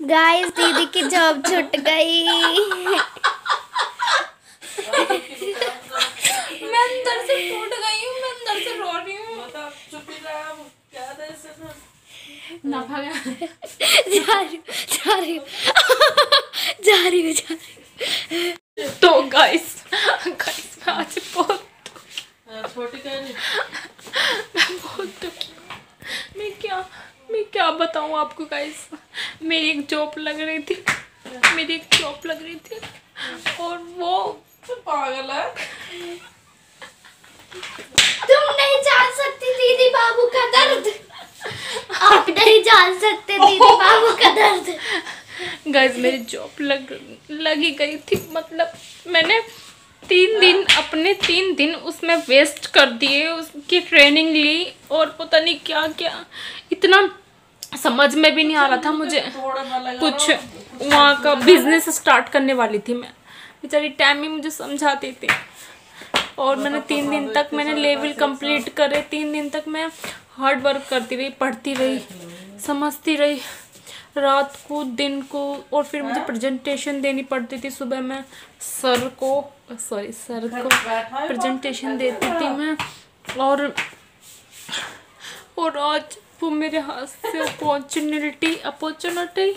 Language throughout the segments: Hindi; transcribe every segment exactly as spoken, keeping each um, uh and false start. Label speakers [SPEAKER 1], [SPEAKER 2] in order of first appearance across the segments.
[SPEAKER 1] गाइस दीदी की जॉब छूट गई।
[SPEAKER 2] मैं अंदर से टूट गई हूँ, मैं अंदर से रो रही हूँ। ना भागा
[SPEAKER 1] जा रही जा रही जा रही हूँ जा रही।
[SPEAKER 2] तो गाइस गाइस मैं आज बहुत
[SPEAKER 3] छोटी मैं
[SPEAKER 2] बहुत दुखी हूँ। मैं क्या मैं क्या बताऊँ आपको गाइस। मेरी एक जॉब लग रही थी मेरी एक जॉब लग रही थी और वो
[SPEAKER 3] पागल है।
[SPEAKER 1] तुम नहीं जान सकती दीदी बाबू का दर्द। आप नहीं जान सकते दीदी बाबू का दर्द।
[SPEAKER 2] गाइस मेरी जॉब लग लगी गई थी। मतलब मैंने तीन दिन अपने तीन दिन उसमें वेस्ट कर दिए। उसकी ट्रेनिंग ली और पता नहीं क्या क्या, इतना समझ में भी नहीं आ रहा था मुझे कुछ। वहाँ का बिजनेस स्टार्ट करने वाली थी मैं, बेचारी टाइम ही मुझे समझाती थी। और मैंने तीन दिन तक मैंने लेवल कंप्लीट करे। तीन दिन तक मैं हार्ड वर्क करती रही, पढ़ती रही, समझती रही, रात को दिन को। और फिर मुझे प्रेजेंटेशन देनी पड़ती थी। सुबह मैं सर को सॉरी सर को प्रेजेंटेशन देती थी मैं। और और आज वो मेरे हाथ से अपॉर्चुनिटी अपॉर्चुनिटी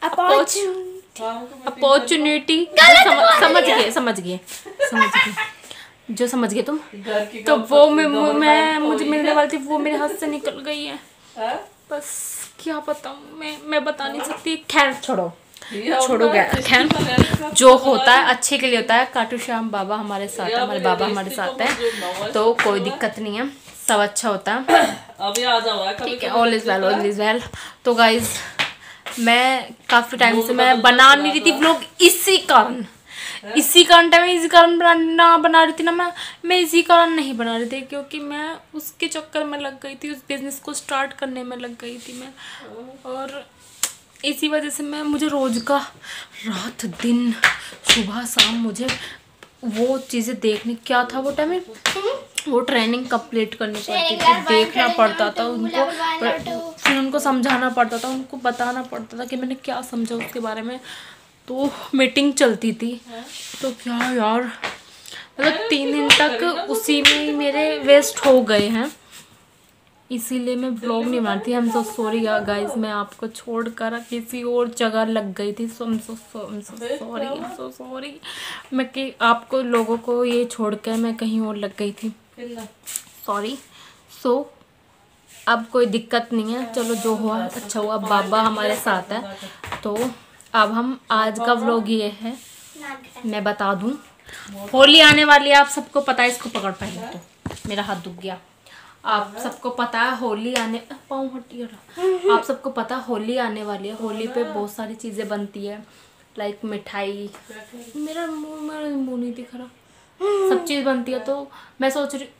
[SPEAKER 2] अपॉर्चुनिटी समझ गए समझ गए समझ गए जो समझ गए तुम। तो वो मैं मैं मुझे मिलने वाली थी, वो मेरे हाथ से निकल गई है। बस क्या बताऊँ मैं मैं बता नहीं सकती। खैर छोड़ो छोड़ो गया। खैर जो होता है अच्छे के लिए होता है। खाटू श्याम बाबा हमारे साथ है, हमारे बाबा हमारे साथ है, तो कोई दिक्कत नहीं है, सब अच्छा होता है।
[SPEAKER 3] अभी आ जाओ,
[SPEAKER 2] ठीक है, all is well all is well. तो गाइज मैं काफ़ी टाइम से मैं बना नहीं रही थी व्लॉग, इसी कारण इसी कारण टाइम इसी कारण ना बना रही थी ना मैं मैं इसी कारण नहीं बना रही थी, क्योंकि मैं उसके चक्कर में लग गई थी, उस बिज़नेस को स्टार्ट करने में लग गई थी मैं। और इसी वजह से मैं मुझे रोज़ का रात दिन सुबह शाम मुझे वो चीज़ें देखने, क्या था वो टाइम, वो ट्रेनिंग कंप्लीट करनी पड़ती थी, देखना पड़ता था उनको, फिर उनको समझाना पड़ता था, उनको बताना पड़ता था कि मैंने क्या समझा उसके बारे में। तो मीटिंग चलती थी। तो क्या यार, मतलब तीन दिन तक उसी में मेरे वेस्ट हो गए हैं, इसीलिए मैं ब्लॉग नहीं बनाती। I am so sorry guys, मैं आपको छोड़कर किसी और जगह लग गई थी। सो सो सॉरी सो सॉरी मैं कि आपको लोगों को ये छोड़कर मैं कहीं और लग गई थी, सॉरी। सो अब कोई दिक्कत नहीं है, चलो जो हुआ अच्छा हुआ, बाबा हमारे साथ है। तो अब हम आज का व्लॉग ये है, मैं बता दूं, होली आने वाली है, आप सबको पता है। इसको पकड़ पहले तो मेरा हाथ दुख गया। आप सबको पता है होली आने पाँव हटी आप सबको पता होली आने वाली है। होली पे बहुत सारी चीज़ें बनती है, लाइक मिठाई, मेरा मुंह मेरा मुंह नहीं दिख रहा, सब चीज़ बनती है। तो मैं सोच रही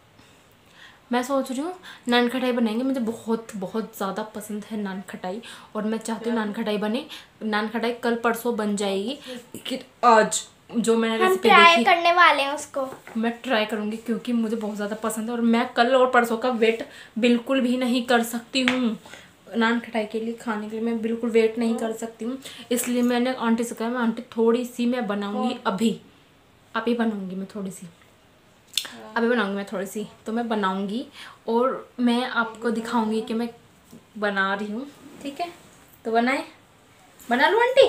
[SPEAKER 2] मैं सोच रही हूँ नान खटाई बनाएंगे। मुझे बहुत बहुत ज़्यादा पसंद है नान खटाई, और मैं चाहती हूँ नान खटाई बने। नान खटाई कल परसों बन जाएगी, कि आज जो मैंने रेसिपी देखी
[SPEAKER 1] करने वाले हैं उसको
[SPEAKER 2] मैं ट्राई करूँगी, क्योंकि मुझे बहुत ज़्यादा पसंद है। और मैं कल और परसों का वेट बिल्कुल भी नहीं कर सकती हूँ नान खटाई के लिए, खाने के लिए मैं बिल्कुल वेट नहीं कर सकती हूँ। इसलिए मैंने आंटी से कहा, मैं आंटी थोड़ी सी मैं बनाऊँगी, अभी अभी बनाऊँगी मैं थोड़ी सी अभी बनाऊँगी मैं थोड़ी सी तो मैं बनाऊँगी और मैं आपको दिखाऊँगी कि मैं बना रही हूँ। ठीक है, तो बनाए बना लूँ आंटी,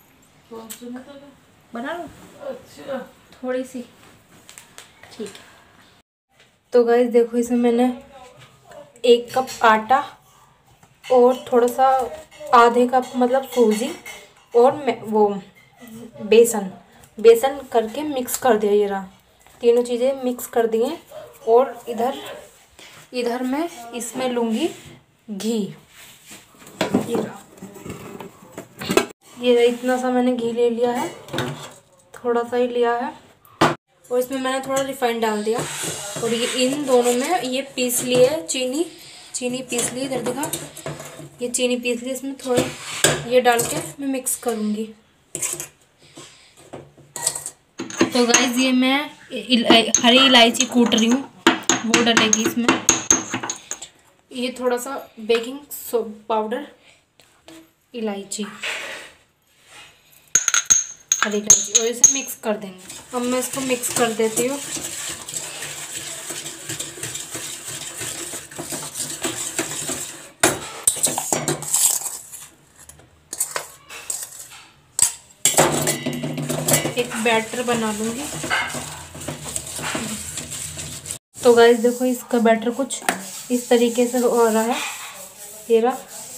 [SPEAKER 2] बना लो
[SPEAKER 3] अच्छा
[SPEAKER 2] थोड़ी सी, ठीक है। तो गाइस देखो, इसमें मैंने एक कप आटा और थोड़ा सा आधे कप मतलब सूजी और वो बेसन बेसन करके मिक्स कर दिया। ये रहा, तीनों चीज़ें मिक्स कर दिए। और इधर इधर मैं इसमें लूँगी घी। ये रहा, ये इतना सा मैंने घी ले लिया है, थोड़ा सा ही लिया है। और इसमें मैंने थोड़ा रिफाइंड डाल दिया। और ये इन दोनों में ये पीस लिए चीनी चीनी पीस ली, इधर दिखा, ये चीनी पीस ली। इसमें थोड़ा ये डाल के मैं मिक्स करूँगी। तो गाइस ये मैं हरी इलायची कूट रही हूँ, वो डलेगी इसमें। ये थोड़ा सा बेकिंग पाउडर, इलायची, हरी इलायची और इसे मिक्स कर देंगे। अब मैं इसको मिक्स कर देती हूँ। एक बैटर बना लूँगी। तो गाइस देखो इसका बैटर कुछ इस तरीके से हो रहा है, ये रहा।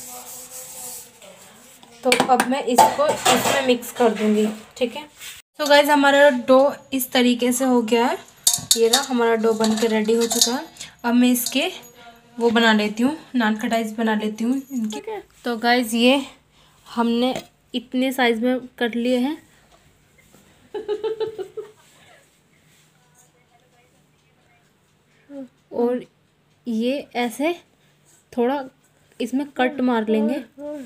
[SPEAKER 2] तो अब मैं इसको इसमें मिक्स कर दूंगी, ठीक है। तो गाइस हमारा डो इस तरीके से हो गया है, ये रहा हमारा डो बन के रेडी हो चुका है। अब मैं इसके वो बना लेती हूँ, नान खटाई बना लेती हूँ इनकी। तो गाइस ये हमने इतने साइज में कर लिए हैं। और ये ऐसे थोड़ा इसमें कट मार लेंगे।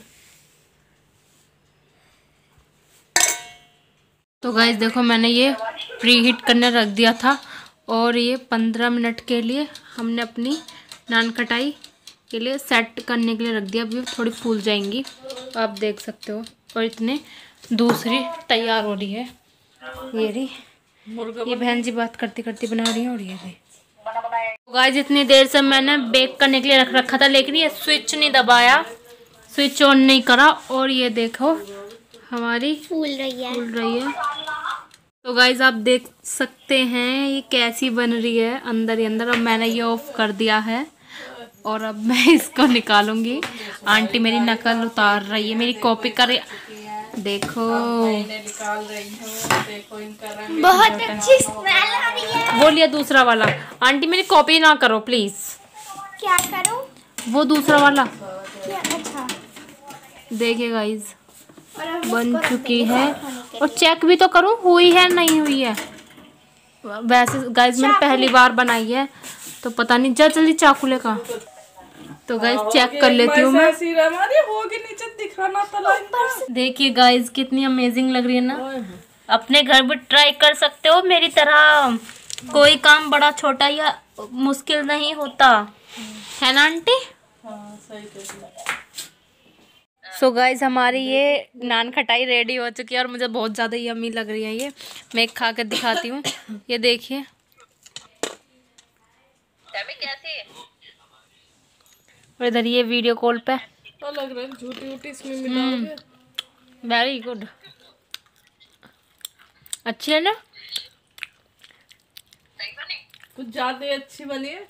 [SPEAKER 2] तो गाइस देखो मैंने ये प्री हीट करने रख दिया था और ये पंद्रह मिनट के लिए हमने अपनी नान खटाई के लिए सेट करने के लिए रख दिया। अभी थोड़ी फूल जाएंगी, आप देख सकते हो। और इतने दूसरी तैयार हो रही है, ये रही। ये बहन जी बात करती करती बना रही है। और ये रही। तो गाइस इतनी देर से मैंने बेक करने के लिए रख रखा था, लेकिन ये स्विच नहीं दबाया, स्विच ऑन नहीं करा। और ये देखो हमारी
[SPEAKER 1] फूल रही है
[SPEAKER 2] फूल रही है। तो गाइस आप देख सकते हैं ये कैसी बन रही है अंदर ही अंदर। अब मैंने ये ऑफ कर दिया है और अब मैं इसको निकालूंगी। आंटी मेरी नकल उतार रही है, मेरी कॉपी कर रही है। देखो
[SPEAKER 3] निकाल रही हूँ, देखो इनका रंग।
[SPEAKER 1] बहुत अच्छी स्मेल आ रही है।
[SPEAKER 2] वो लिया दूसरा वाला। आंटी मेरी कॉपी ना करो प्लीज।
[SPEAKER 1] क्या करूं?
[SPEAKER 2] वो दूसरा वाला
[SPEAKER 1] क्या? अच्छा
[SPEAKER 2] देखिए गाइस
[SPEAKER 1] और अब
[SPEAKER 2] बन
[SPEAKER 1] इसको
[SPEAKER 2] चुकी
[SPEAKER 1] रख
[SPEAKER 2] है।
[SPEAKER 1] देंगे
[SPEAKER 2] और चेक भी तो करूं हुई है नहीं हुई है। वैसे गाइस मैंने पहली बार बनाई है तो पता नहीं। जा जल्दी चाकू लेकर। तो गाइस चेक कर लेती हूँ मैं।
[SPEAKER 3] होगी नीचे दिख रहा ना तला।
[SPEAKER 2] देखिए गाइस कितनी अमेजिंग लग रही है ना। अपने घर भी ट्राई कर सकते हो मेरी तरह। कोई काम बड़ा छोटा या मुश्किल नहीं होता है ना आंटी।
[SPEAKER 3] हाँ सही कह रही।
[SPEAKER 2] सो गाइज हमारी ये नान खटाई रेडी हो चुकी है और मुझे बहुत ज़्यादा यम्मी लग रही है ये। मैं एक खा कर दिखाती हूँ। ये देखिए कैसी। और इधर ये वीडियो कॉल पे
[SPEAKER 3] तो लग रहा है झूठी वूठी इसमें मिला।
[SPEAKER 2] वेरी गुड, अच्छी है ना।
[SPEAKER 3] कुछ ज्यादा ही अच्छी बनी है।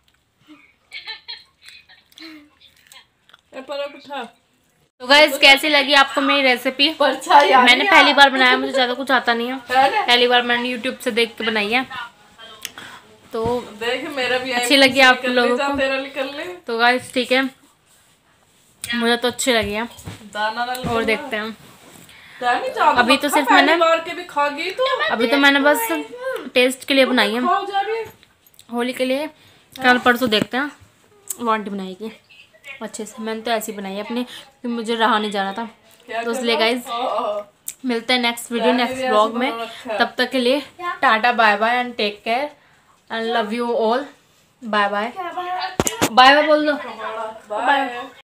[SPEAKER 3] ए पर उठा।
[SPEAKER 2] तो गाइस कैसी लगी आपको मेरी रेसिपी?
[SPEAKER 3] परछाई आ रही
[SPEAKER 2] मैंने
[SPEAKER 3] है।
[SPEAKER 2] पहली बार बनाया, मुझे ज़्यादा कुछ आता नहीं है।
[SPEAKER 3] है ना?
[SPEAKER 2] पहली बार मैंने यूट्यूब से देख के बनाई है। तो
[SPEAKER 3] देख मेरा भी
[SPEAKER 2] अच्छी लगी आप लोगों को?
[SPEAKER 3] तेरा निकल ले।
[SPEAKER 2] तो गाइस ठीक है, मुझे तो अच्छी लगी है।
[SPEAKER 3] दाना ना
[SPEAKER 2] और देखते हैं।
[SPEAKER 3] दानी चावल
[SPEAKER 2] अभी तो
[SPEAKER 3] खा,
[SPEAKER 2] सिर्फ
[SPEAKER 3] पहली
[SPEAKER 2] मैंने-
[SPEAKER 3] बार के भी खा गई तो
[SPEAKER 2] अभी तो मैंने बस टेस्ट के लिए बनाई है,
[SPEAKER 3] खाओ जा रही है।
[SPEAKER 2] होली के लिए। कल परसों देखते हैं वो आंटी बनाएगी अच्छे से। मैंने तो ऐसी बनाई है अपनी, क्योंकि मुझे रहा नहीं जा रहा था।
[SPEAKER 3] क्या
[SPEAKER 2] तो
[SPEAKER 3] कर
[SPEAKER 2] इसलिए
[SPEAKER 3] रहा?
[SPEAKER 2] गाइज
[SPEAKER 3] ओ, ओ,
[SPEAKER 2] मिलते हैं नेक्स्ट वीडियो
[SPEAKER 3] मैंने
[SPEAKER 2] नेक्स्ट
[SPEAKER 3] भी
[SPEAKER 2] ब्लॉग
[SPEAKER 3] ऐसे
[SPEAKER 2] में।
[SPEAKER 3] बना रखा है।
[SPEAKER 2] तब तक के लिए tata bye bye and take care and love you all. Bye bye. Bye bye बोल दो।
[SPEAKER 3] बाय।